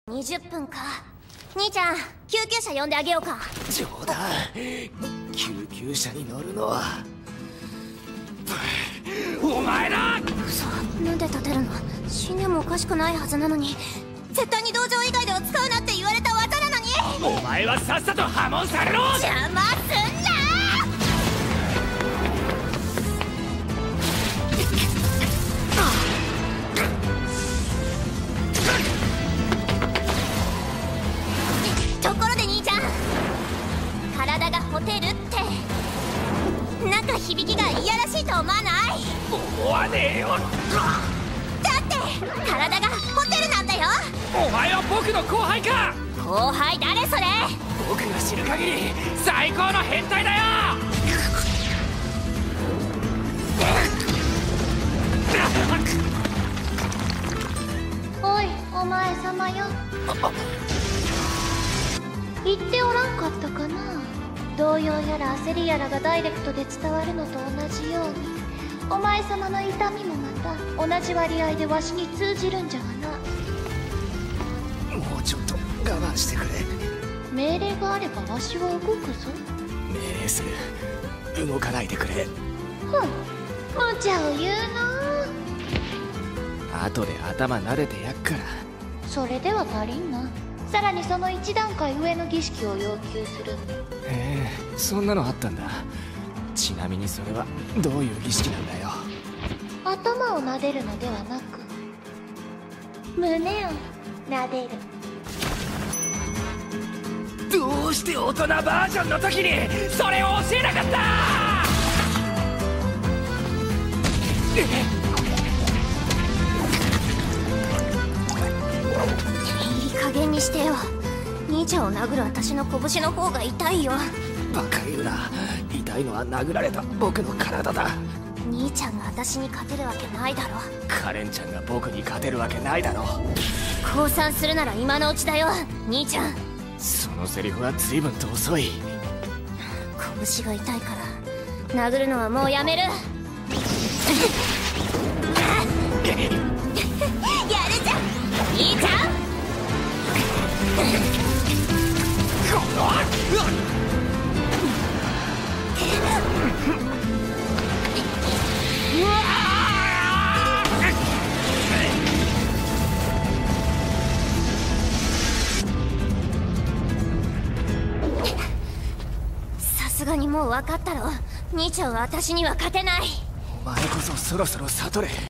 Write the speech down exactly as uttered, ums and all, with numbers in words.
にじゅっぷんか。兄ちゃん、救急車呼んであげようか。 冗談。救急車に乗るのはお前だ。 嘘、なんで立てるの？死んでもおかしくないはずなのに。絶対に道場以外では使うなって言われた技なのに。 お前はさっさと破門されろ。 邪魔すんな。ところで兄ちゃん、体がホテルってなんか響きがいやらしいと思わない？ 思わねえよ。 だって体がホテルなんだよ。 お前は僕の後輩か。 後輩誰それ？ 僕が知る限り最高の変態だよ。 おい、お前さまよ。言っておらんかったかな。動揺やら焦りやらがダイレクトで伝わるのと同じように、お前様の痛みもまた同じ割合でわしに通じるんじゃがな。 もうちょっと我慢してくれ。 命令があればわしは動くぞ。 命令する。動かないでくれ。 ふん、無茶を言うの。 後で頭撫でてやっから。 それでは足りんな。さらにその一段階上の儀式を要求する。 へえ、そんなのあったんだ。ちなみにそれはどういう儀式なんだよ。 頭を撫でるのではなく、胸を撫でる。 どうして大人バージョンの時にそれを教えなかった。 いい加減にしてよ。兄ちゃんを殴る私の拳の方が痛いよ。 バカ言うな。痛いのは殴られた僕の体だ。 兄ちゃんが私に勝てるわけないだろ。 カレンちゃんが僕に勝てるわけないだろ。 降参するなら今のうちだよ、兄ちゃん。 そのセリフは随分と遅い。 拳が痛いから殴るのはもうやめる。やるじゃん兄ちゃん。さすがにもう分かったろ。兄ちゃんは私には勝てない。 お前こそそろそろ悟れ。